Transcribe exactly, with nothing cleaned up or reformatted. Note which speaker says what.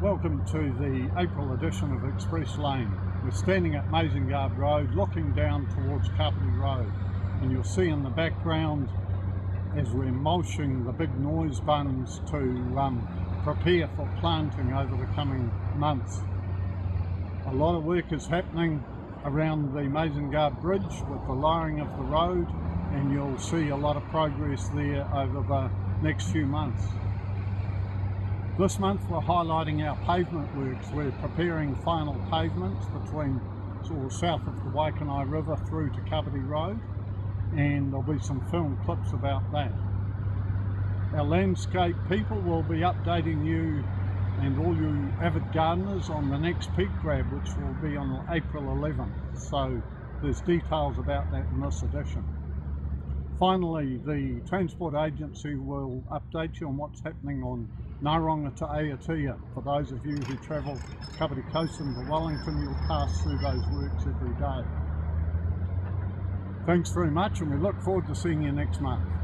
Speaker 1: Welcome to the April edition of Express Lane. We're standing at Mazengard Road looking down towards Kapiti Road, and you'll see in the background as we're mulching the big noise bunds to um, prepare for planting over the coming months. A lot of work is happening around the Mazengard Bridge with the lowering of the road, and you'll see a lot of progress there over the next few months. This month we're highlighting our pavement works. We're preparing final pavements between sort of south of the Waikanae River through to Kapiti Road, and there'll be some film clips about that. Our landscape people will be updating you and all you avid gardeners on the next peak grab, which will be on April eleventh, so there's details about that in this edition. Finally, the Transport Agency will update you on what's happening on Naronga to Aotea. For those of you who travel Kapiti Coast into Wellington, you'll pass through those works every day. Thanks very much, and we look forward to seeing you next month.